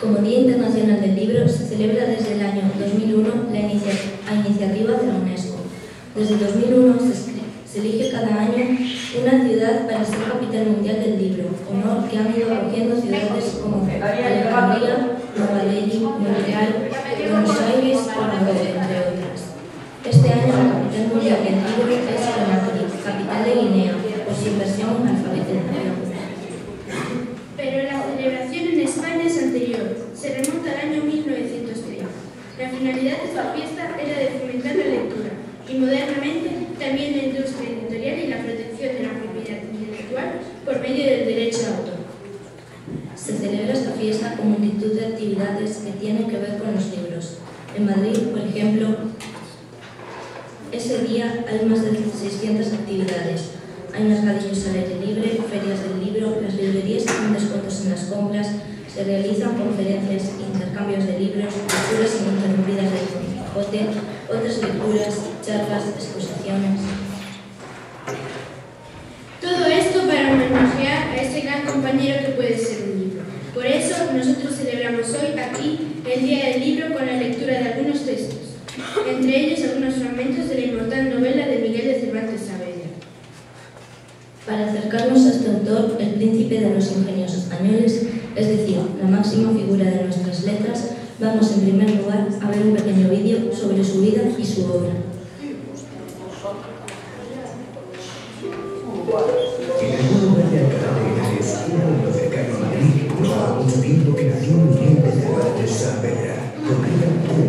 Como Día Internacional del Libro, se celebra desde el año 2001 a iniciativa de la UNESCO. Desde 2001 se elige cada año una ciudad para ser capital mundial del libro, honor que han ido acogiendo ciudades como Alejandría, Nueva Delhi, Montreal, Buenos Aires o Lahore, entre otras. Este año la capital mundial del libro es Conakry, capital de Guinea, por su inversión en alfabetización. Pero la celebración en España es anterior, se remonta al año 1930. La finalidad de esta fiesta era de fomentar la lectura y modernamente también la industria editorial y la protección de la propiedad intelectual por medio del derecho de autor. Se celebra esta fiesta con multitud de actividades que tienen que ver con los libros. En Madrid, por ejemplo, ese día hay más de 600 actividades. Hay mercadillos al aire libre, ferias del libro, las librerías hacen descuentos en las compras, se realizan conferencias, intercambios de libros, lecturas ininterrumpidas de Don Quijote, otras lecturas, charlas, exposiciones. Todo esto para homenajear a ese gran compañero que puede ser un libro. Por eso nosotros celebramos hoy aquí el Día del Libro con la lectura de algunos textos, entre ellos algunos fragmentos de la inmortal novela de Miguel de Cervantes Saavedra. Para acercarnos a este autor, el príncipe de los ingenios españoles, es decir, la máxima figura de nuestras letras, vamos en primer lugar a ver un pequeño vídeo sobre su vida y su obra. En algún lugar de Alcalá de Henares, un pueblo cercano a Madrid, no ha mucho tiempo que nació Miguel de Cervantes Saavedra, concretamente en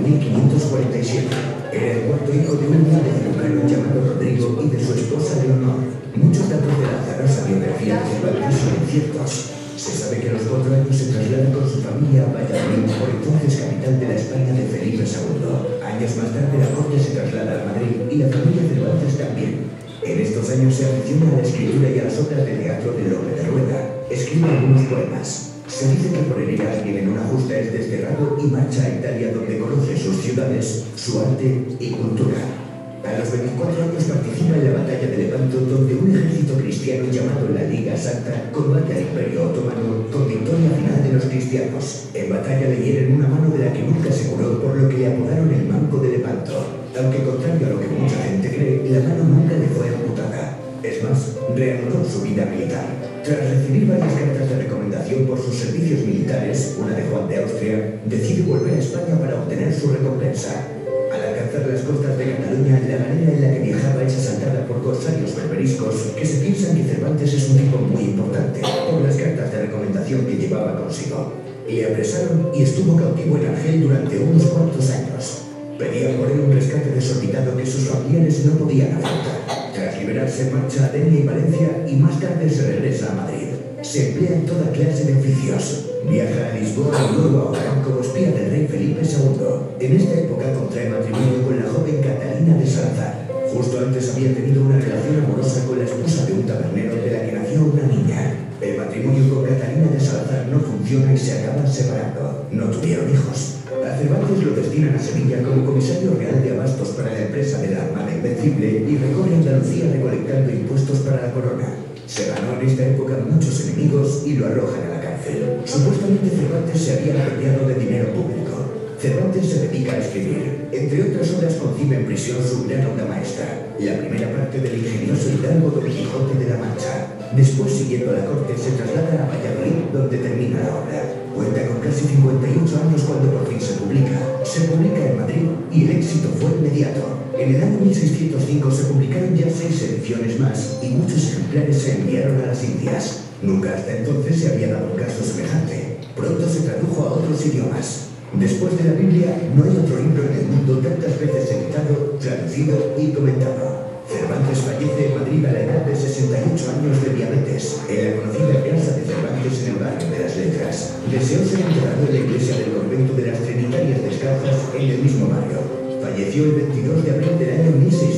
1547. Era el cuarto hijo de un noble cirujano llamado Rodrigo y de su esposa Leonor. Muchos datos de la azarosa biografía de Cervantes son inciertos. Se sabe que a los 4 años se traslada con su familia a Valladolid, por entonces capital de la España de Felipe II. Años más tarde la corte se traslada a Madrid y la familia Cervantes también. En estos años se aficiona a la escritura y a las obras de teatro de Lope de Rueda. Escribe algunos poemas. Se dice que por herir a alguien en una justa es desterrado y marcha a Italia, donde conoce sus ciudades, su arte y cultura. A los 24 años participa en la batalla de Lepanto, donde un ejército cristiano llamado la Liga Santa combate al Imperio Otomano con victoria final de los cristianos. En batalla le hieren una mano de la que nunca se curó, por lo que le apodaron el Manco de Lepanto. Aunque contrario a lo que mucha gente cree, la mano nunca le fue amputada. Es más, reanudó su vida militar. Tras recibir varias cartas de recomendación por sus servicios militares, una de Juan de Austria, decide volver a España para obtener su recompensa. Al alcanzar las costas de Cataluña, la galera en la que viajaba es asaltada por corsarios berberiscos que se piensan que Cervantes es un tipo muy importante por las cartas de recomendación que llevaba consigo. Le apresaron y estuvo cautivo en Argel durante unos cuantos años. Pedían por él un rescate desorbitado que sus familiares no podían afrontar. Tras liberarse, marcha a Denia y Valencia y más tarde se regresa a Madrid. Se emplea en toda clase de oficios. Viaja a Lisboa y luego a Orán como espía del rey Felipe II. En esta época contrae matrimonio con la joven Catalina de Salazar. Justo antes había tenido una relación amorosa con la esposa de un tabernero de la que nació una niña. El matrimonio con Catalina de Salazar no funciona y se acaban separando. No tuvieron hijos. A Cervantes lo destinan a Sevilla como comisario real de abastos para la empresa de la Armada Invencible y recorre Andalucía recolectando impuestos para la corona. Se ganó en esta época muchos enemigos y lo arrojan a la cárcel. Supuestamente Cervantes se había apropiado de dinero público. Cervantes se dedica a escribir. Entre otras obras concibe en prisión su gran obra maestra, la primera parte del ingenioso hidalgo Don Quijote de la Mancha. Después, siguiendo a la corte, se traslada a Valladolid, donde termina la obra. Cuenta con casi 58 años cuando por fin se publica. Se publica en Madrid y el éxito fue inmediato. En el año 1605 se publicaron ya 6 ediciones más y muchos ejemplares se enviaron a las Indias. Nunca hasta entonces se había dado un caso semejante. Pronto se tradujo a otros idiomas. Después de la Biblia, no hay otro libro en el mundo tantas veces editado, traducido y comentado. Cervantes fallece en Madrid a la edad de 68 años de diabetes, en la conocida casa de Cervantes en el barrio de las Letras. Deseó ser enterrado en la iglesia del convento de las Trinitarias Descalzas en el mismo barrio. Falleció el 22 de abril del año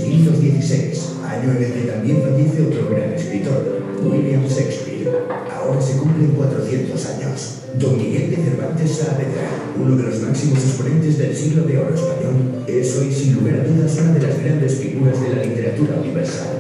1616, año en el que también fallece otro gran escritor, William Shakespeare. Ahora se cumplen 400 años. Don Miguel de Cervantes Saavedra, uno de los máximos exponentes del siglo de oro español, es hoy sin lugar a dudas una de las grandes figuras de la literatura universal.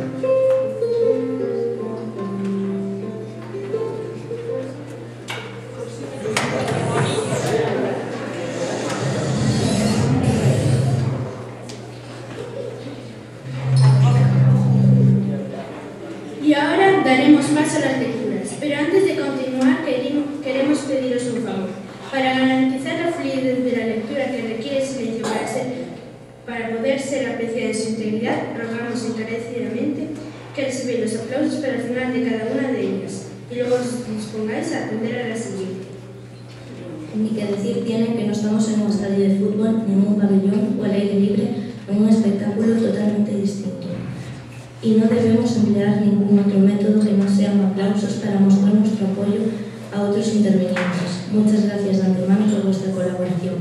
pediros un favor. Para garantizar la fluidez de la lectura que requiere silencio para poder ser apreciada en su integridad, rogamos encarecidamente que recibáis los aplausos para el final de cada una de ellas y luego os dispongáis a atender a la siguiente. Ni que decir tiene que no estamos en un estadio de fútbol, ni en un pabellón o al aire libre, en un espectáculo totalmente distinto. Y no debemos emplear ningún otro método que no sean aplausos para mostrar nuestro apoyo a otros intervinientes. Muchas gracias de antemano por vuestra colaboración.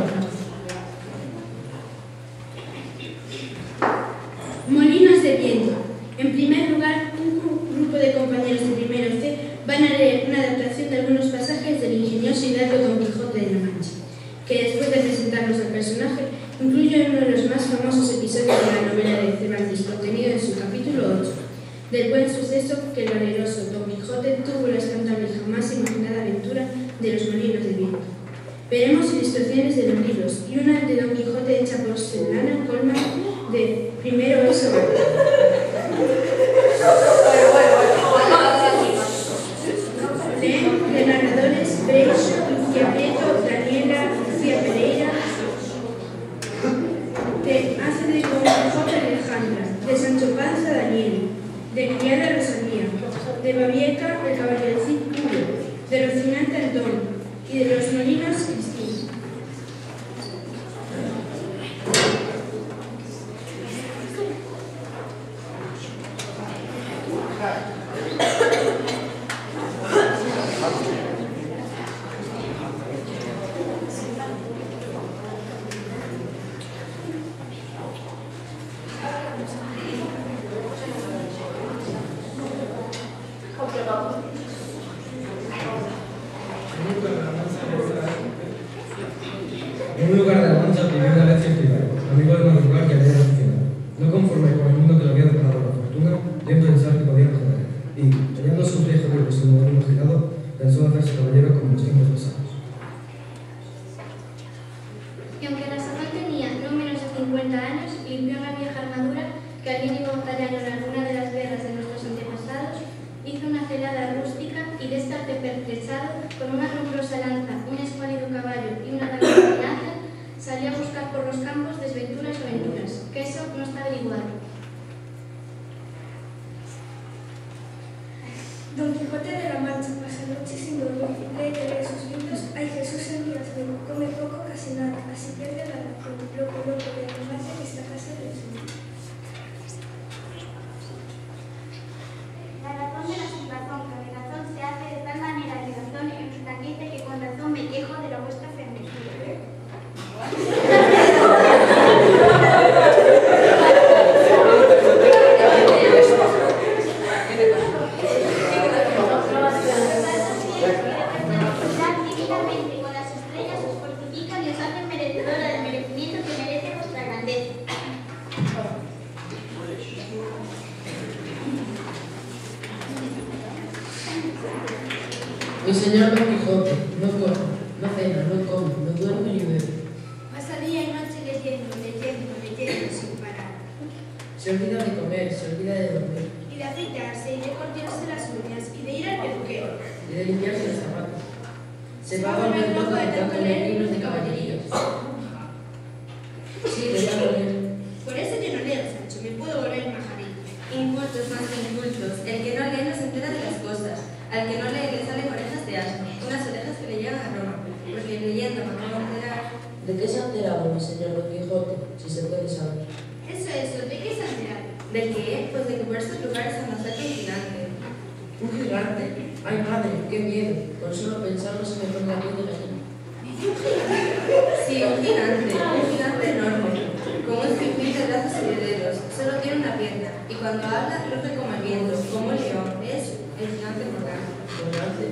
Molinos de viento. En primer lugar, un grupo de compañeros de primero C van a leer una adaptación de algunos pasajes del ingenioso y largo Don Quijote de la Mancha, que después de presentarnos al personaje, incluye uno de los más famosos episodios de la novela de Cervantes, contenido en su capítulo 8, del buen suceso que el valeroso Don Quijote tuvo la espantable y jamás imaginada aventura de los molinos de viento. Veremos ilustraciones de los libros y una de Don Quijote hecha por Serrana Colman de Primero eso. De narradores Breixo, Lucía Prieto, Daniela, Lucía Pereira, hace de Don Quijote Alejandra, de Sancho Panza Daniel, de criada Rosalía, de Babieca el caballercito Julio, de Rocinante Antón y de los molinos Cristina. En un lugar de la Mancha vivió una vez cierto Hidalgo, amigo de madrugar que había aficionado. No conforme con el mundo que le había deparado la fortuna, dio a pensar que podía mejorar, y, hallando sus viejos libros en un moderno girado, pensó hacerse caballero como los tiempos pasados. Y aunque la Sazón tenía no menos de 50 años, limpió una vieja armadura que alguien iba batallando en alguna de las guerras de nuestros antepasados, hizo una celada rústica y de este arte pertrechado, con una rumorosa lanza, un escuálido caballo y una daga de lanza, salió a buscar por los campos desventuras o aventuras, que eso no está averiguado. Don Quijote de la Mancha pasa noches sin dormir, lee sus libros, hay Jesús en días vivo, come poco, casi nada, así pierde la razón, loco, de tomarse en esta casa del Señor. La razón de la sinrazón, que mi razón se hace de tal manera que razón enflaquece que con razón me quejo de la vuestra fermecura. Divinamente con las estrellas os fortifican y os hacen merecedora del merecimiento que merece vuestra grandeza. Mi señor Don Quijote, no come, no cena, no come, no duerme ni bebe. Pasa día y noche leyendo sin parar. Se olvida de comer, se olvida de dormir. Y de afeitarse, y de cortarse las uñas, y de ir al peluquero. Y de limpiarse los zapatos. Se va a volver loco de tanto leer libros de caballerías. Sí, de tanto leer. Por eso yo no leo, Sancho, me puedo volver pajarito. Incultos más que incultos. El que no lee no se entera de las cosas. Al que no lee le salen orejas de asno, unas orejas que le llegan a Roma, porque leyendo me acabo de enterar. ¿De qué se ha enterado mi señor Don Quijote, si se puede saber? Eso, ¿de qué se ha enterado? ¿De qué? Pues de que por estos lugares anda cerca un gigante. ¿Un gigante? Ay, madre, qué miedo. Con solo pensarlo se me pone la piel de gallina. Sí, un gigante enorme, con un sinfín de brazos y de dedos. Solo tiene una pierna, y cuando habla ruge como el viento, como un león. Es el gigante Morgante. ¿Morgante?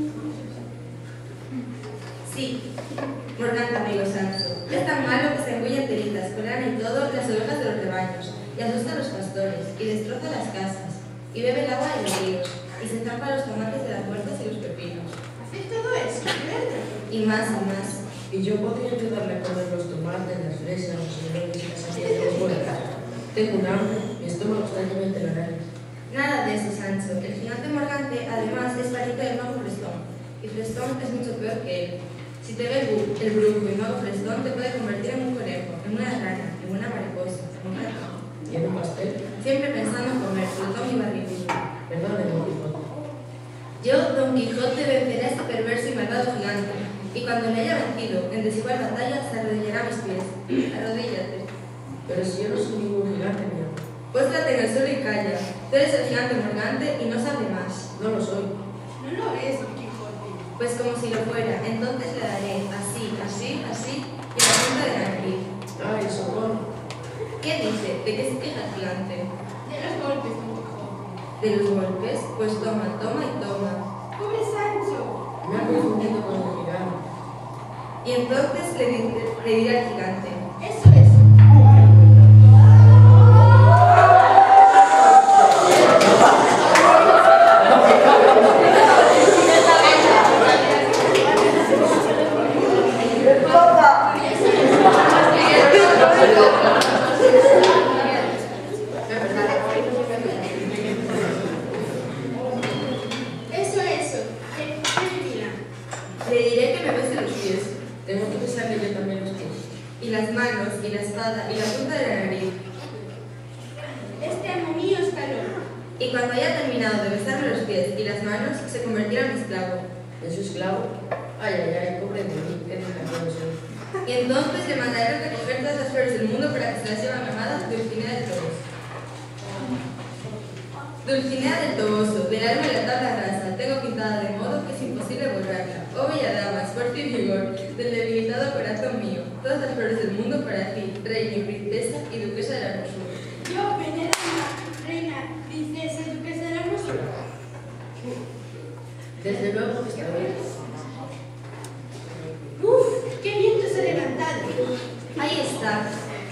Sí, Morgante, amigo Sancho. Es tan malo que se engulle enteritas, colan y todo las ovejas de los rebaños, y asusta a los pastores, y destroza las casas, y bebe el agua de los ríos, y se zampa los tomates de las huertas y los pepinos. ¿Haces todo eso? ¿Verdad? Y más y más. Y yo podría ayudarle a comer los tomates, las fresas, los melones y las sandías de las huertas. Tengo un hambre, mi estómago está lleno de telarañas. Nada de eso, Sancho. El gigante Morgante, además, es pariente del mago Brestón, y y Flestón es mucho peor que él. Si te ve el brujo y no Flestón, te puede convertir en un conejo, en una rana, en una mariposa, en un ratón. ¿Y en un pastel? Siempre pensando en comer, Plutón y barrigudo. Perdón, Don Quijote. Yo, Don Quijote, venceré a este perverso y malvado gigante, y cuando me haya vencido en desigual batalla, se arrodillará a mis pies. Arrodíllate. Pero si yo no soy ningún gigante, mi amor. Póstrate en el suelo y calla. Tú eres el gigante Morgante y no sabe más. No lo soy. No lo es, Don Quijote. Pues como si lo fuera, entonces le daré así, así, así, y en la punta de la nariz. Ay, socorro. ¿Qué dice? ¿De qué se queja el gigante? De los golpes, Don Quijote. ¿De los golpes? Pues toma, toma y toma. ¡Pobre Sancho! Me ha confundido con el gigante. Y entonces le diré al gigante: Eso es. Le diré que me bese los pies, Tengo que besarle yo también los pies. y las manos, y la espada, y la punta de la nariz. Este amo mío es calor. Y cuando haya terminado de besarme los pies y las manos, se convertirá en mi esclavo. ¿En su esclavo? Ay, ay, ay, pobre de mí, qué desgraciado soy. Y entonces le mandaré recoger todas las flores del mundo para que se las lleve a mi amada Dulcinea del Toboso. Dulcinea del Toboso, del alma y la tabla rasa, tengo pintada de modo que es imposible borrarla. Oh bella dama, esfuerzo y vigor, del debilitado corazón mío, todas las flores del mundo para ti, reina y princesa y duquesa de la hermosura. Yo, veneranda, reina, princesa y duquesa de la hermosura. Desde luego que está bien. ¡Uf! ¡Qué viento se ha levantado! Ahí está.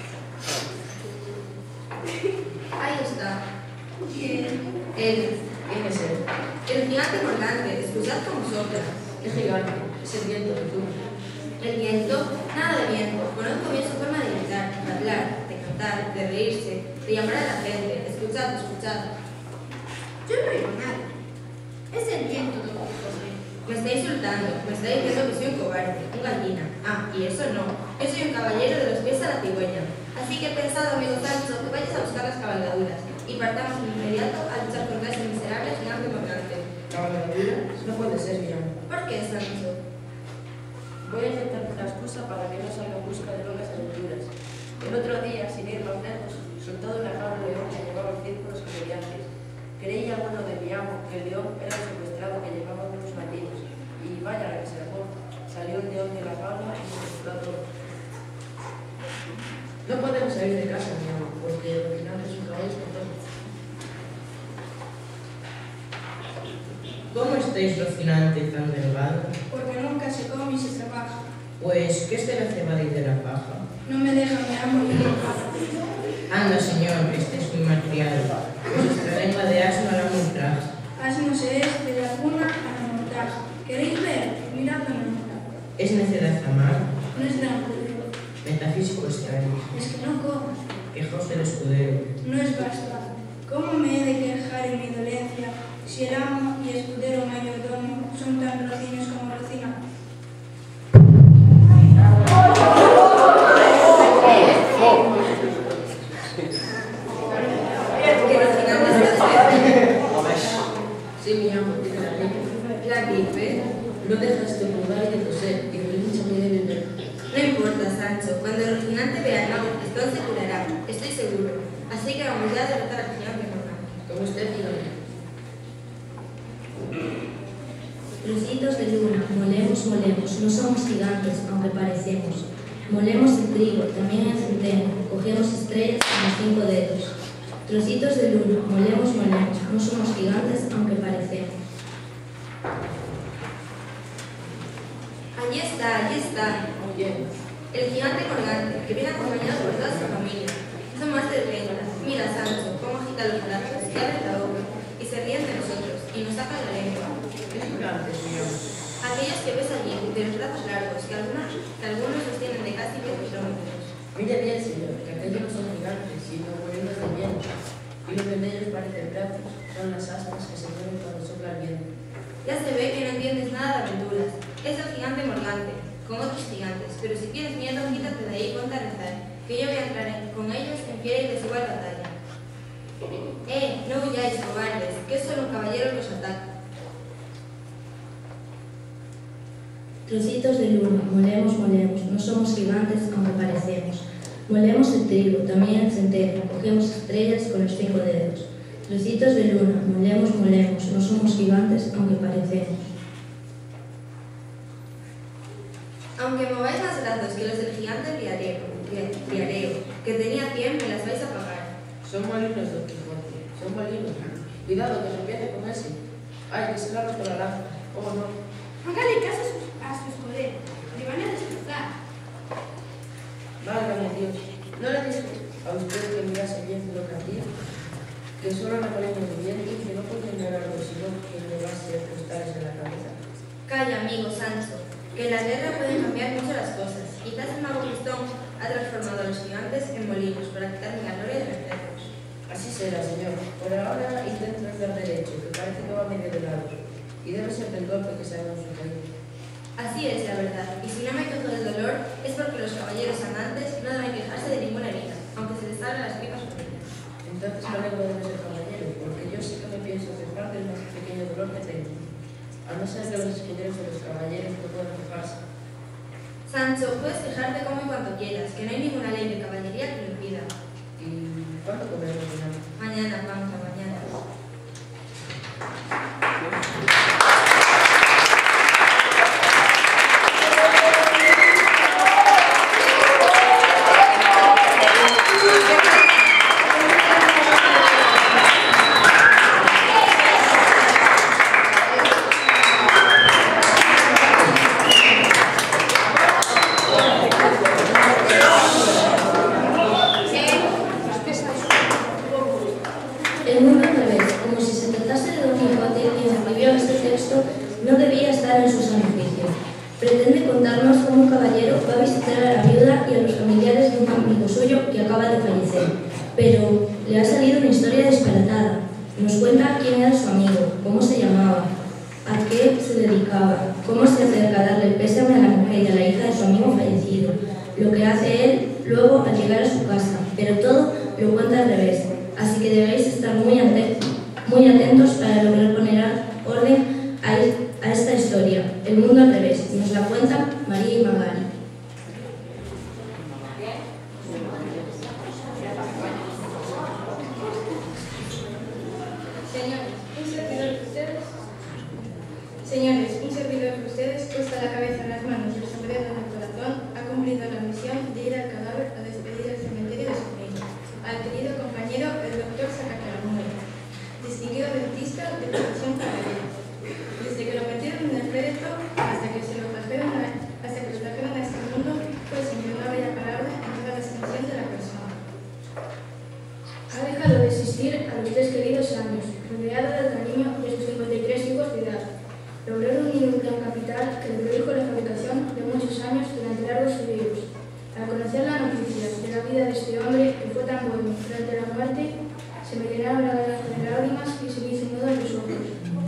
Ahí está. Bien. ¿Quién es él? El gigante Morgante, escuchad cómo sopla. ¿Qué gigante? Es el viento que tú. El viento, nada de viento, conozco bien su forma de gritar, de hablar, de cantar, de reírse, de llamar a la gente. Escuchad, escuchad. Yo no oigo nada. Es el viento, Don Quijote. Me está insultando, me está diciendo que soy un cobarde, un gallina. Ah, y eso no. Yo soy un caballero de los pies a la cigüeña. Así que he pensado, amigo Sancho, que vayas a buscar las cabalgaduras y partamos de inmediato a luchar contra ese miserable gigante Morgante. ¿Cabalgadura? No puede ser, mi amor. ¿Por qué, Sancho? Voy a inventar una excusa para que no salga en busca de locas aventuras. El otro día, sin ir más lejos, soltó de una jaula un león que llevaba en círculos comediantes. Creía uno de mi amo que el león era el secuestrado que llevaba unos latinos. Y vaya la que se armó. Salió el león de la jaula y se secuestró a todo. No podemos salir de casa, mi amo, porque Rocinante es un caballo espantoso. ¿Cómo estáis, Rocinante, tan delgado? Porque nunca se come y se trabaja. Pues, ¿qué es de la cebada y de la paja? No me deja mi amo ni mi Anda, señor, este es muy malcriado. Vuestra lengua de asno hará un ultraje. Asno se es de la cuna a la montaja. ¿Queréis ver? Mirad la montaja. ¿Es necedad amar? No es gran poder. Metafísico extraño. Es que no como. Quejaos del escudero. No es basta. ¿Cómo me he de quejar en mi dolencia si el amo y escudero mayordomo son tan rocinos como Rocinante? Sí, mi amo, tiene la gripe. La gripe. No dejas de mudar y de toser, y relincha muy débil. No importa, Sancho. Cuando Rocinante vea al mago Tristón se curará. Estoy seguro. Así que vamos ya a derrotar al gigante Morgante. Como usted diga. Trocitos de luna, molemos, molemos, no somos gigantes, aunque parecemos. Molemos el trigo, también el centeno, cogemos estrellas con los 5 dedos. Trocitos de luna, molemos, molemos, no somos gigantes, aunque parecemos. Allí está, allí está. Bien. El gigante Morgante, que viene acompañado por toda su familia. Son más de 30. Mira, Sancho, cómo agita los brazos y abre la boca, y se ríen de nosotros, y nos sacan la lengua. ¿Qué gigantes, mi amo? Aquellos que ves allí, de los brazos largos, que algunos los tienen de casi 10 kilómetros. Mire bien, señor, que aquellos no son gigantes, sino molinos de viento. Y lo que en ellos parecen brazos son las aspas que se mueven cuando sopla el viento. Ya se ve que no entiendes nada de aventuras. Es el gigante Morgante, con otros gigantes, pero si tienes miedo, quítate de ahí y ponte a rezar, que yo voy a entrar con ellos en fiera y desigual batalla. No huyáis, cobardes, que es solo un caballero que os ataca. Trocitos de luna, molemos, molemos, no somos gigantes aunque parecemos. Molemos el trigo, también el centeno, cogemos estrellas con los 5 dedos. Trocitos de luna, molemos, molemos, no somos gigantes aunque parecemos. Aunque mováis más brazos que los del gigante Briareo, que tenía 100, me las vais a pagar. Son molinos, don Quijote, son molinos. Cuidado, que se empiece con ese. Ay, que se le ha roto la lanza. Oh, no. Hágale caso a su escudero, le van a destrozar. Válgame Dios. ¿No le dije a usted que mirase bien lo que hacía? Que solo Napoleón muy bien y que no podía negarlo, sino que le va a hacer costales en la cabeza. Calla, amigo Sancho, que en la guerra pueden cambiar mucho las cosas. Quizás el mago Pistón ha transformado a los gigantes en molinos para quitarme la gloria de vencerlos. Así será, señor. Por ahora intento hacer derecho, que parece que va medio de lado. Y debe ser del golpe que se ha dado en su caída. Así es la verdad, y si no me quejo del dolor es porque los caballeros andantes no deben quejarse de ninguna herida, aunque se les abran las tripas por ellas. Entonces no debe ser caballero, porque yo sí que me pienso quejar del más pequeño dolor que tengo. A no ser que los escuderos de los caballeros no puedan quejarse. Sancho, puedes quejarte como y cuanto quieras, que no hay ninguna ley de caballería que lo impida. ¿Y cuándo comeremos mañana? Mañana, Panza, mañana. El mundo al revés, como si se tratase de Don Quijote, quien escribió este texto, no debía estar en su sano juicio. Pretende contarnos cómo un caballero va a visitar a la viuda y a los familiares de un amigo suyo que acaba de fallecer, pero le ha salido una historia disparatada. Nos cuenta quién era su amigo, cómo se llamaba, a qué se dedicaba, cómo se acerca a darle el pésame a la mujer y a la hija de su amigo fallecido, lo que hace él luego al llegar a su casa, pero todo lo cuenta al revés. Así que debéis estar muy atentos para lograr poner orden a esta historia. El mundo al revés. Nos la cuentan María y Magali. Señores, un servidor de ustedes, puesta la cabeza en las manos y el sombrero en el corazón, ha cumplido la misión de ir al cadáver a despedir al cementerio de su reino, al querido compañero, el doctor Sacacaramuel, distinguido dentista de profesión paralela. Desde que lo metieron en el féretro hasta que lo trajeron a este mundo, fue siempre una bella palabra en toda la extensión de la persona. Ha dejado de existir a los 3 queridos años, rodeado del cariño de sus 53 hijos de edad. Logró reunir un gran capital que le produjo la fabricación de muchos años durante largos periodos. Al conocer la noticia de la vida de este hombre, que fue tan bueno durante la muerte, se me llenaron la garganta de lágrimas y se me hizo nudo en los ojos.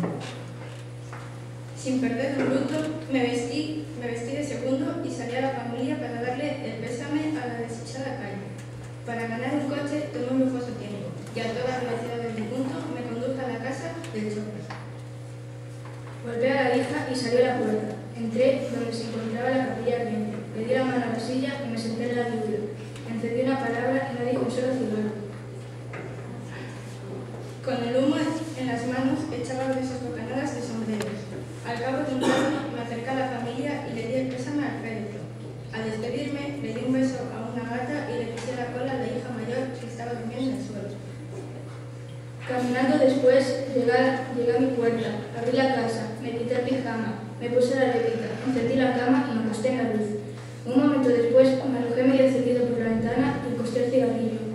Sin perder un minuto, me vestí de segundo y salí a la familia para darle el pésame a la desdichada calle. Para ganar un coche tomé un lujoso tiempo y a toda velocidad del difunto me conduje a la casa del chofer. Golpeé a la hija y salí a la puerta. Entré donde se encontraba la capilla ardiente. Le di la mano a la silla y me senté en la viuda. Encendí una palabra y no dijo un solo cigarro. Con el humo en las manos echaba gruesas bocanadas de sombreros. Al cabo de un rato me acerqué a la familia y le di el pésame al féretro. Al despedirme le di un beso a una gata y le pisé la cola a la hija mayor que estaba durmiendo en el suelo. Caminando después, llegué a mi puerta, abrí la casa, me quité el pijama, me puse la levita, encendí la cama y me acosté en la luz. Un momento después, me arrojé medio encendido por la ventana y encosté el cigarrillo.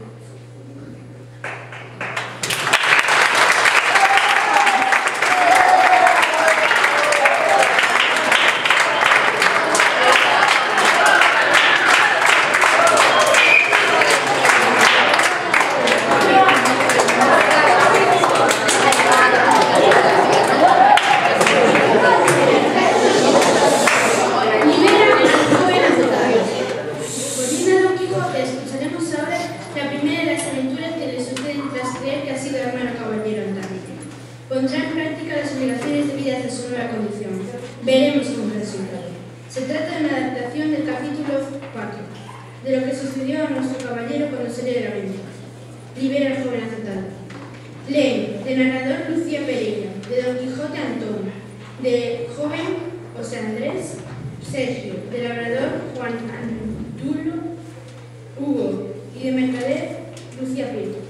Se trata de una adaptación del capítulo 4, de lo que sucedió a nuestro caballero cuando salió de la venta. Libera al joven azotado. Leen, de narrador Lucía Pereira, de Don Quijote Antonio, de joven José Andrés Sergio, de labrador Juan Antulo Hugo y de mercader Lucía Prieto.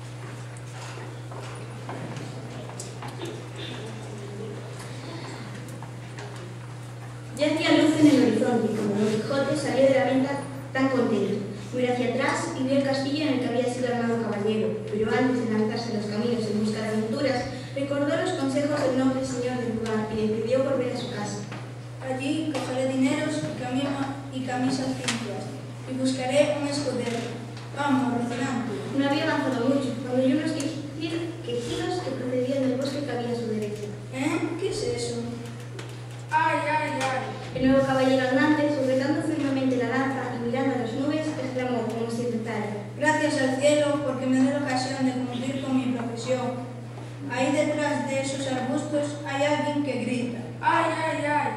Ya hacía luz en el horizonte cuando Don Quijote salió de la venta tan contento. Miró hacia atrás y vio el castillo en el que había sido armado caballero, pero antes de lanzarse a los caminos en busca de aventuras, recordó los consejos del noble señor del lugar y decidió volver a su casa. Allí cogeré dineros y camisas limpias, y buscaré un escudero. Vamos, Rocinante. No había avanzado mucho, cuando oyó unos quejidos que procedían del bosque que había a su derecha. ¿Qué es eso? ¡Ay, ay, ay! El nuevo caballero andante, sujetando firmemente la lanza y mirando a las nubes, exclamó como si empezara: Gracias al cielo porque me da la ocasión de cumplir con mi profesión. Ahí detrás de esos arbustos hay alguien que grita: ¡ay, ay, ay!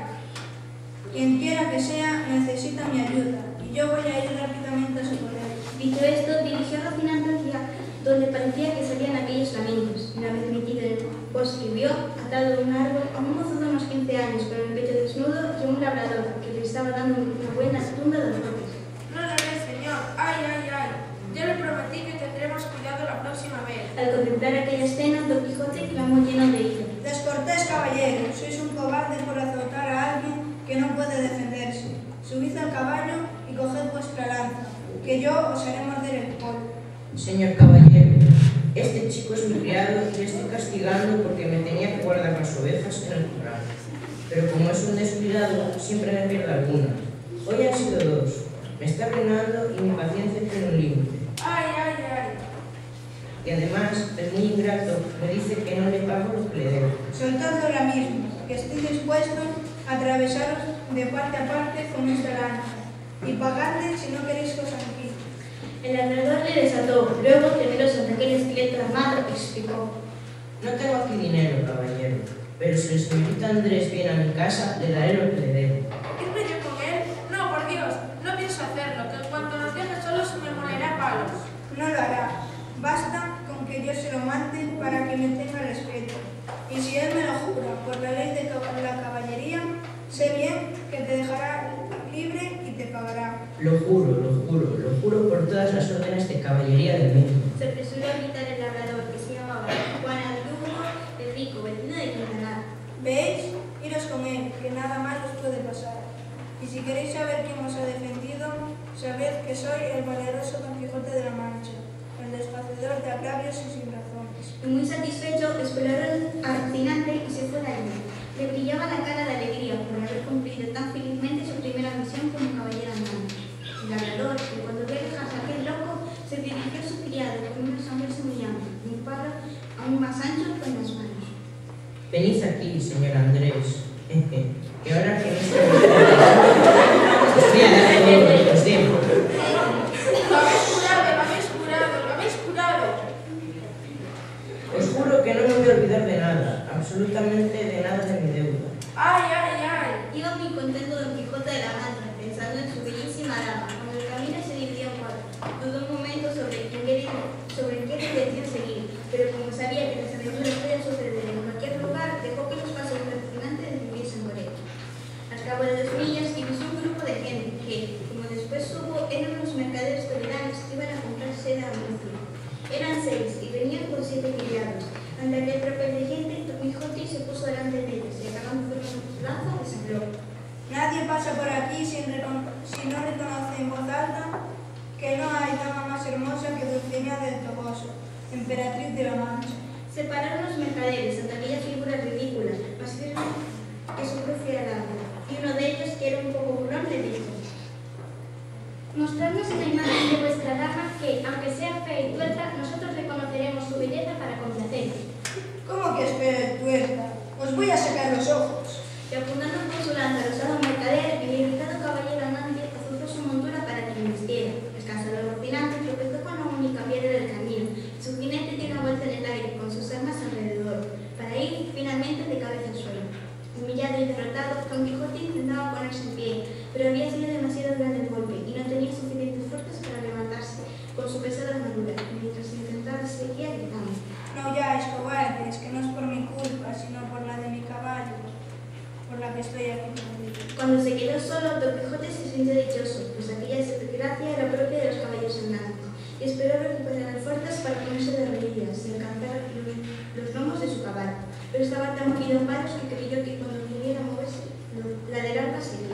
Quien quiera que sea necesita mi ayuda y yo voy a ir rápidamente a socorrer. Dicho esto, dirigió a Rocinante hacia donde parecía que salían aquellos lamentos. Una vez metido en el bosque, vio, atado a un árbol, a un mozo de unos 15 años, con el pecho desnudo y un labrador que le estaba dando una buena tunda de azotes. No lo haré, señor. ¡Ay, ay, ay! Yo le prometí que tendremos cuidado la próxima vez. Al contemplar aquella escena, Don Quijote clamó lleno de ira: Descortés caballero, sois un cobarde por azotar a alguien que no puede defenderse. Subid al caballo y coged vuestra lanza, que yo os haré morder el polvo. Señor caballero, este chico es mi criado y le estoy castigando porque me tenía que guardar las ovejas en el corral. Pero como es un descuidado, siempre me pierdo alguna. Hoy han sido 2. Me está arruinando y mi paciencia tiene un límite. ¡Ay, ay, ay! Y además, es muy ingrato, me dice que no le pago lo que le debo. Soltadlo ahora mismo, que estoy dispuesto a atravesaros de parte a parte con esta lanza, y pagadle si no queréis que os anquile. El labrador le desató, luego, temeroso de aquel esqueleto armado, explicó: No tengo aquí dinero, caballero, pero si el señorito Andrés viene a mi casa, le daré lo que le debo. ¿Irme yo con él? No, por Dios, no pienso hacerlo, que en cuanto nos deje solos me molerá palos. No lo hará. Basta con que yo se lo mande para que me tenga respeto. Y si él me lo jura por la ley de la caballería, sé bien que te dejará libre y te pagará. Lo juro por todas las órdenes de caballería del mundo. Se apresuró a gritar el labrador, que se llamaba Juan Antulo el Rico, vecino de Quintana. ¿Veis? Iros con él, que nada más os puede pasar. Y si queréis saber quién os ha defendido, sabed que soy el valeroso Don Quijote de la Mancha, el deshacedor de agravios y sin razones. Y muy satisfecho, esperaron a Rocinante y se fue de allí. Le brillaba la cara de alegría por haber cumplido tan felizmente su primera misión como caballero andante. El labrador, que cuando vio alejarse a aquel loco, se dirigió a su criado con una sonrisa humillante y un palo aún más ancho con las manos. Venid aquí, señor Andrés, que ahora que no estoy os digo. ¡Lo habéis curado, lo habéis curado, lo habéis curado! Os juro que no me voy a olvidar de nada, absolutamente de nada de mi deuda. ¡Ay, ay, ay! Iba muy contento Don Quijote de la Mancha, pensando en su bellísima dama, cuando el camino se dividió en 4. Dudó un momento sobre qué dirección seguir, pero como sabía que las aventuras podían suceder en cualquier lugar, dejó que los pasos de Rocinante decidiesen por él. Al cabo de 2 millas, divisó un grupo de gente que, como después supo, eran los mercaderes toledanos que iban a comprar seda a Murcia. Eran 6 y venían con 7 criados. Ante aquel tropel de gente, Don Quijote se puso delante de ellos y acabando con su lanza, les habló: Nadie pasa por aquí si no reconoce en voz alta que no hay dama más hermosa que Dulcinea del Toboso, emperatriz de la Mancha. Se pararon los mercaderes ante aquellas figuras ridículas, más firmes que su propia lanza, y uno de ellos, que era un poco burlón, le dijo: Mostrarnos en la imagen de vuestra dama que, aunque sea fea y tuerta, nosotros reconoceremos su belleza para complaceros. ¿Cómo que espera tuerta? Os voy a sacar los ojos. Y apuntando con su lanza rosado mercader, el irritado caballero andante azuzó su montura para que le vistiera. El cansado Rocinante tropezó con la única piedra del camino. Su jinete dio una vuelta en el aire con sus armas alrededor, para ir finalmente de cabeza al suelo. Humillado y derrotado, Don Quijote intentaba ponerse en pie, armadura, mientras intentaba seguir gritando. No ya, Escobar, es que no es por mi culpa, sino por la de mi caballo, por la que estoy aquí perdido. Cuando se quedó solo, Don Quijote se sintió dichoso, pues aquella desgracia era propia de los caballos andantes, y esperó recuperar fuerzas para ponerse de rodillas y alcanzar los lomos de su caballo. Pero estaba tan movido en palos que creyó que cuando viniera a moverse, la del arpa seguía.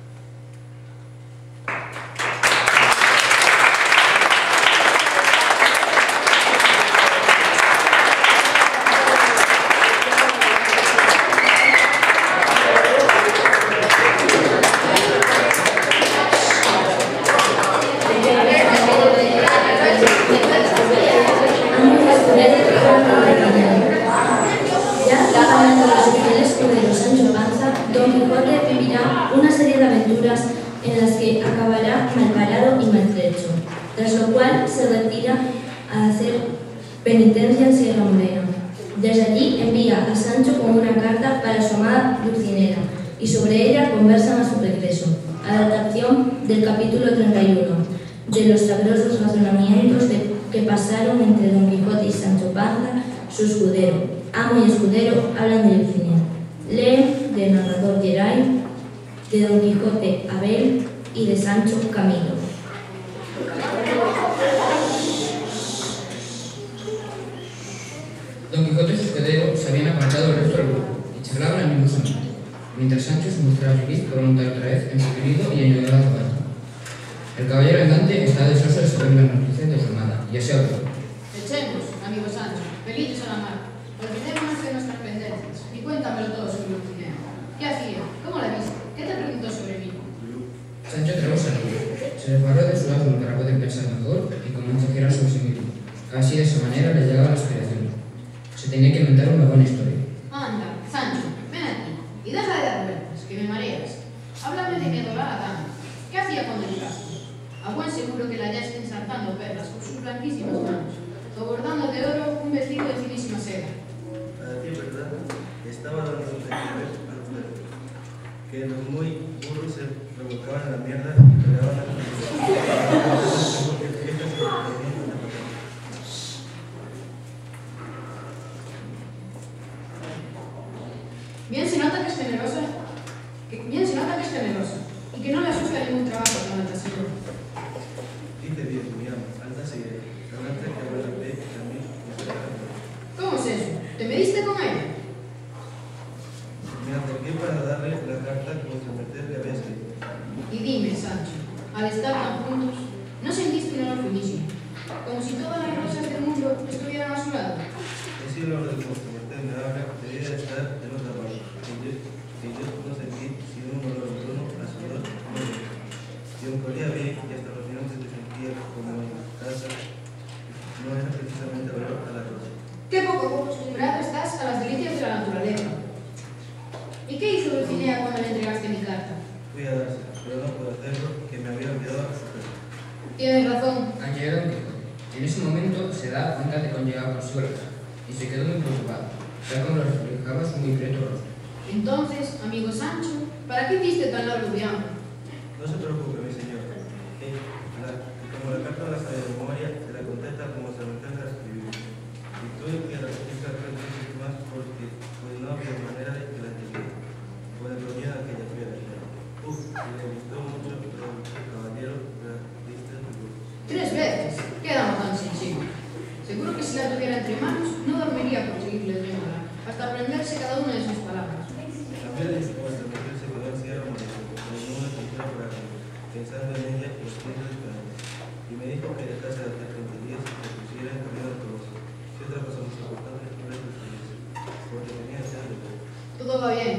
Don Quijote vivirá una serie de aventuras en las que acabará malparado y maltrecho, tras lo cual se retira a hacer penitencia en Sierra Morena. Desde allí envía a Sancho con una carta para su amada Dulcinea y sobre ella conversan a su regreso. Adaptación del capítulo 31 de los sabrosos razonamientos que pasaron entre Don Quijote y Sancho Panza, su escudero. Amo y escudero hablan de Dulcinea. Lee de narrador Geray, de Don Quijote Abel y de Sancho Camilo. Don Quijote y su escudero se habían apartado del resto del grupo y charlaban animosamente, mientras Sancho se mostraba feliz por montar otra vez en su querido y añorado caballo. El caballero andante estaba deseoso de saber las noticias de su amada, y así habló. Echemos, amigo Sancho, felices a la mar. Olvidémonos de nuestras pendencias y cuéntamelo todo sobre Dulcinea. ¿Qué hacía? ¿Cómo la viste? ¿Qué te preguntó sobre mí? Sancho tragó saliva. Se le paró de su asno para poder pensar mejor y comenzó a girar sobre sí mismo. Así de esa manera le llegaba la inspiración. Se tenía que inventar una buena historia. Anda, Sancho, ven aquí y deja de dar vueltas, que me mareas. Háblame de mi adorada dama. ¿Qué hacía cuando llegaste? A buen seguro que la hallaste ensartando perlas con sus blanquísimas manos, o bordando de oro un vestido de finísima seda. A decir verdad, estaba dando un besos a los dedos, que los muy burros se revolcaban en la mierda y pegaban a la Bien se nota que es generosa, y que no le asusta ningún trabajo con la tasura. Dice bien, mi amo, alta seguiré, adelante que habrá la fe también. ¿Cómo es eso? ¿Te mediste con ella? Me acerqué para darle la carta como se merced le había escrito. Y dime, Sancho, al estar tan juntos, ¿no sentiste un honor finísimo? Como si todas las rosas del mundo estuvieran a su lado. Es el honor del gusto, merced me habla, debía estar en otra parte. Que yo no sentí sino un olor en tono a sudor negro. Y aunque olía bien y hasta los minutos se sentía como en casa, no era precisamente olor a la rosa. Qué poco acostumbrado estás a las delicias de la naturaleza. ¿Y qué hizo Dulcinea cuando le entregaste mi carta? Fui a dársela, pero no pude hacerlo, que me había olvidado a su casa. Tienes razón. Añadió Don Quijote. En ese momento se da cuenta de que conllevaba consigo la carta y se quedó muy preocupado, ya como lo reflejaba su muy prieto rostro. Entonces, amigo Sancho, ¿para qué hiciste tan largo viaje? No se preocupe, mi señor. Como la carta la sabe de memoria, se la contesta como se la intenta escribir. Y tuve que repetirla 3 veces más porque pues no había manera de que la entendiera. Pues le ponía aquella fiera. Y le gustó mucho, pero el caballero la viste de gusto. 3 veces. ¿Qué dama tan sencilla? Seguro que si la tuviera entre manos, no dormiría por seguirle leyéndola, hasta aprenderse cada una de sus palabras. También dispuesto a meterse con el cielo con una pintura por aquí, pensando en ella y los tiempos diferentes. Y me dijo que dejase de hacer tonterías y que pusiera en camino de todos. Si otra cosa más importante no es tonterías, porque tenía sed de todo. Todo va bien.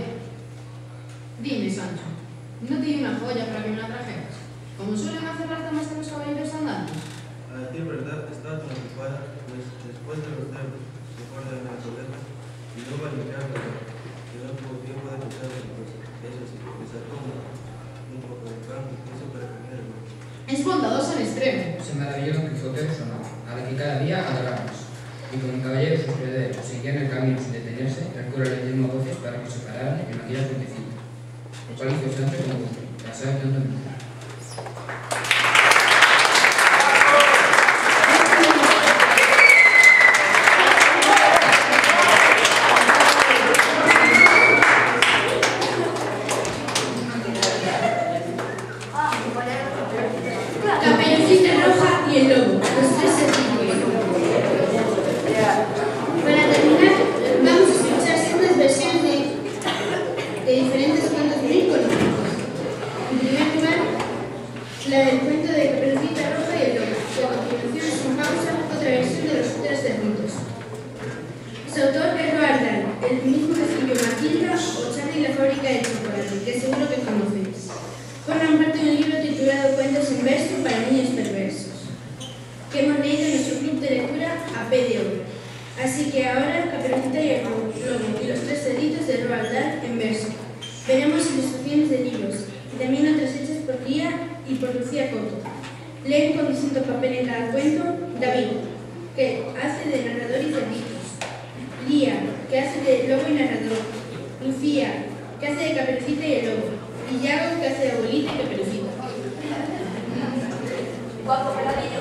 Dime, Sancho, ¿no te di una joya para que me la trajeras? Como suelen hacer las damas de los caballeros andantes. A decir verdad, estaba tan ocupada, pues después de los cerdos, se guardan en las orejas y luego al limpiar la boca, que no tuvo tiempo de escuchar las cosas. Eso sí, me sacó un poco de pan y quiso para comer el huevo. Es bondadosa en extremo. Se maravilló Don Quijote de su amor, a la que cada día adoraba más. Y como el caballero y su escudero seguían el camino sin detenerse, el cura le dio voces para que se pararan en aquella puentecita, lo cual hizo Sancho como gusto, pasaba tanto en La del cuento de Caperucita Roja y el Lobo, que a continuación sin pausa otra versión de los tres cerditos. Su autor es Roald Dahl, el mismo que escribió Matilda o Charlie y la fábrica de chocolate, que seguro que conocéis. Forman parte de un libro titulado Cuentos en verso para niños perversos, que hemos leído en nuestro club de lectura a P de obra. Así que ahora Caperucita y el Lobo y los tres cerditos de Roald Dahl en verso. Veremos ilustraciones de libros y también otras hechas por Lía y por Lucía Coto. Leen con distinto papel en cada cuento David, que hace de narrador y cerditos; Lía, que hace de lobo y narrador; Lucía, que hace de Caperucita y el Lobo; y Yago, que hace de abuelita y Caperucita. Guapo peladillo.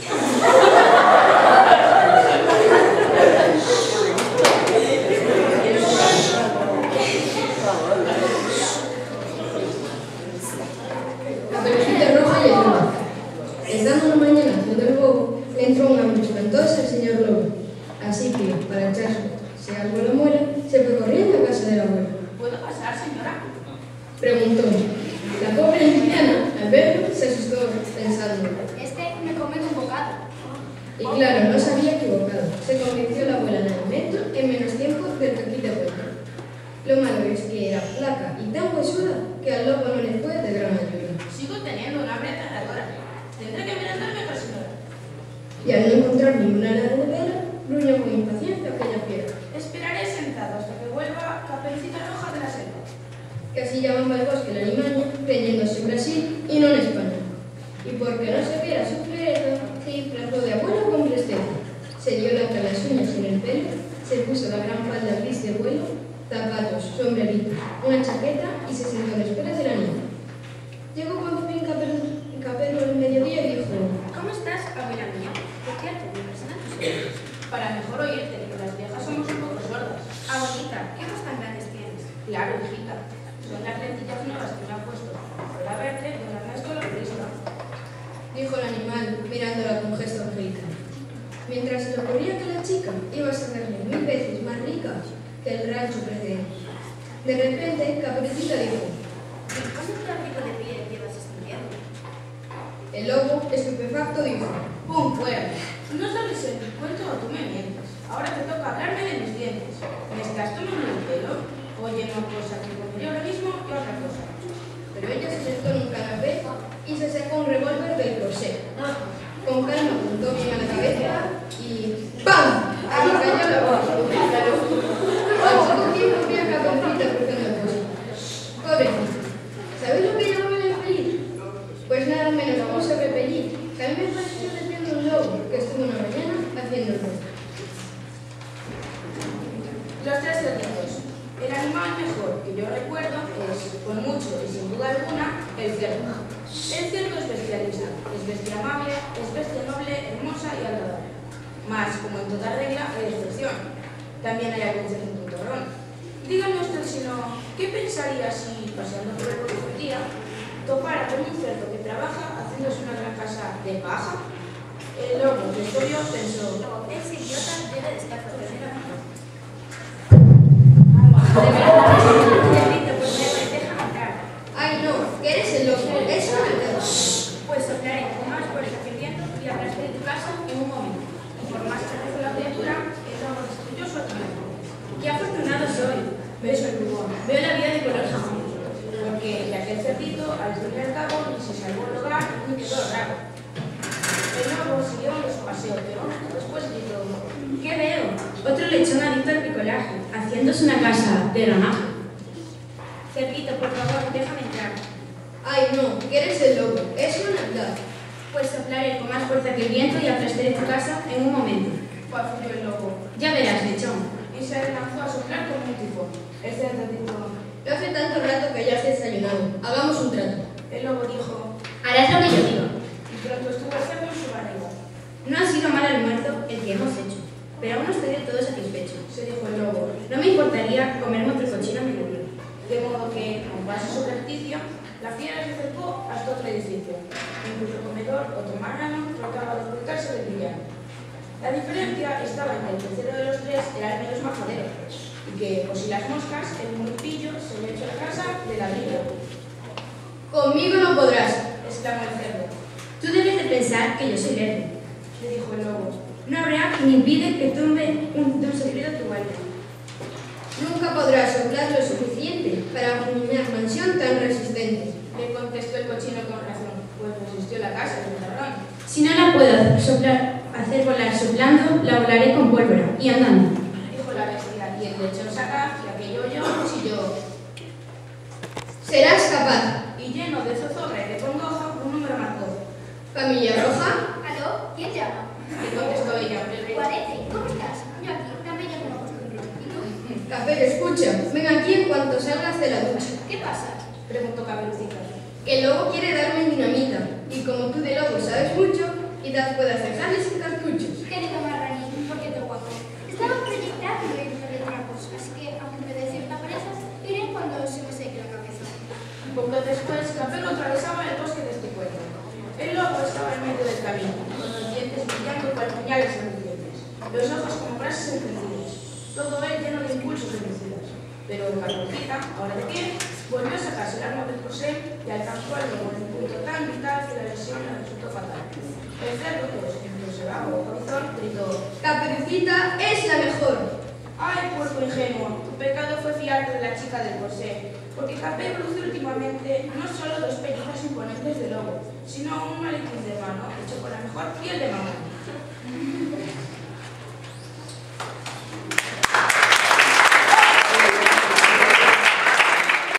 Caperucita Roja y el Lobo. Estando una mañana haciendo el bobo, le entró un hambre espantosa al señor Lobo. Así que, para echarse algo a la muela, se fue corriendo a casa de la abuela. ¿Puedo pasar, señora? Preguntó. La pobre anciana, al verlo, se asustó pensando. Me come un bocado. Y claro, no se había equivocado. Se convirtió la abuela en alimento en menos tiempo del que aquí te cuento. Lo malo es que era flaca y tan huesuda que al lobo no le fue de gran ayuda. Sigo teniendo una hambre aterradora. Tendré que merendarme otra señora. Y al no encontrar ninguna en la nevera, gruñó con impaciencia aquella fiera. Esperaré sentado hasta que vuelva Caperucita Roja de la selva. Casi llamaba al bosque la limaña, creyéndose en Brasil y no en España. Y porque no se viera su fiereza, se disfrazó de abuelo con presteza. Se dio las uñas en el pelo, se puso la gran falda gris de vuelo, zapatos, sombreritos, una chaqueta y se sentó en espera de la niña. Llegó por fin Capelo al mediodía y dijo: ¿Cómo estás, abuela mía? Por cierto, me presentan tus oídos. Para mejor oírte, que las viejas somos un poco sordas. Abuelita, ¿qué ojos tan grandes tienes? Claro, hijita. Son las lentillas nuevas que me han puesto. Para verte, don Ernesto lo presta. Dijo el animal, mirándola con gesto angelical. Mientras se le ocurría que la chica iba a saberle 1000 veces más rica que el rancho precedente. De repente, Caperucita dijo: ¿Cómo tan rico de pie llevas este invierno? El lobo, estupefacto, dijo: ¡Pum! Fuera. No sabes el cuento o tú me mientes. Ahora te toca hablarme de mis dientes. ¿Me estás tomando el pelo? Oye, una cosa que comería ahora mismo y otra cosa. Pero ella se sentó en un canapé y se sacó un revólver del corsé. Con calma apuntó bien a la cabeza y ¡pam! Allí cayó la voz. Al poco tiempo vi a Caperucita cruzando el bosque. Pobrecita, ¿sabéis lo que llamaba el infeliz? Pues nada menos puso repelir, que a mí me pareció defiendo un lobo que estuvo una mañana haciendo el bosque. Los tres cerditos. El animal mejor que yo recuerdo es, con mucho y sin duda alguna, el cerdo. El cerdo es bestialista, es bestia amable, es bestia noble, hermosa y agradable. Mas, como en toda regla, hay excepción. También hay algún cerdo tontorrón. Dígame usted si no, ¿qué pensaría si, paseando por el bosque un día, topara con un cerdo que trabaja haciéndose una gran casa de paja? El lobo, que soy yo, pensó: ese idiota debe de estar protegido. Ay no, que eres el lobo, es una verdad. Pues soplaré con más fuerza que el viento y aplastaré tu casa en un momento. Por más que rece la criatura, el lobo destruyó su alimento. ¡Qué afortunado soy! Beso el rubor. Veo la vida de color jamón. Porque de aquel cerdito, al fin y al cabo, ni se salvó el hogar ni quedó raro. El lobo siguió en su paseo, pero después gritó: ¿qué veo? Otro lechón adicto al picolaje, haciéndose una casa de ramaje. Cerdito, por favor, déjame entrar. Ay no, que eres el lobo, es una verdad. Pues soplaré con más fuerza que el viento y aplastaré tu casa en un momento. Fue el lobo. Ya verás, lechón. Y se lanzó a soplar como un tifón. El cerdo dijo: no hace tanto rato que ya has desayunado, hagamos un trato. El lobo dijo: harás lo que yo digo. Y pronto estuvo el cerdo en su barriga. No ha sido mal almuerzo el que hemos hecho, pero aún no estoy del todo satisfecho. Se dijo el lobo: no me importaría comerme otro cochino a mediodía. De modo que, con base su ejercicio, la fiera se acercó hasta otro edificio, en cuyo comedor otro marrano trataba de ocultarse del villano. La diferencia estaba en que el tercero de los tres era el menos majadero, y que, por si las moscas, el mulpillo se había hecho la casa de ladrillo. Conmigo no podrás, exclamó el cerdo. Tú debes de pensar que yo soy verde, Le dijo el lobo. no habrá quien impide que tumbe de un soplido tu vaina. Nunca podrás soplar lo suficiente para una mansión tan resistente. Le contestó el cochino con razón, pues resistió la casa del ladrón. Si no la puedo hacer volar soplando, la volaré con pólvora y andando. Dijo la bestia, y el lechón saca, y aquello yo, chilló. Serás capaz. Y lleno de zozobra y de congoja, un número marcó. Familia Roja. ¿Aló? ¿Quién llama? Le contestó ella. Guarete, ¿cómo estás? Yo aquí, tan bella como costumbre. ¿Y tú? Café, escucha. Ven aquí en cuanto salgas de la ducha. ¿Qué pasa? Preguntó Caperucita. Que el lobo quiere darme dinamita. Y como tú de lobo sabes mucho, quizás puedas dejarle sin cartuchos. Querido marranín, ¿por qué te guapo? Estaba proyectando irme de trapos, así que, aunque me dé cierta pereza, iré cuando se me seque la cabeza. Poco después, Capelo atravesaba el bosque de este cuento. El lobo estaba en medio del camino, con los dientes brillando cual puñales relucientes, los ojos como brasas encendidas, todo él lleno de impulsos homicidas. Pero Caperucita, ahora de pie, volvió a sacarse el arma del corsé y alcanzó al lobo en un punto tan vital que la lesión le resultó fatal. El cerdo, que los ejemplos se va o cabezón, gritó: Caperucita es la mejor. ¡Ay, puerco ingenuo! Tu pecado fue fiarte de la chica del corsé, porque Capé produce últimamente no solo dos pellizcos imponentes de lobo, sino un maletín de mano hecho con la mejor piel de mamá.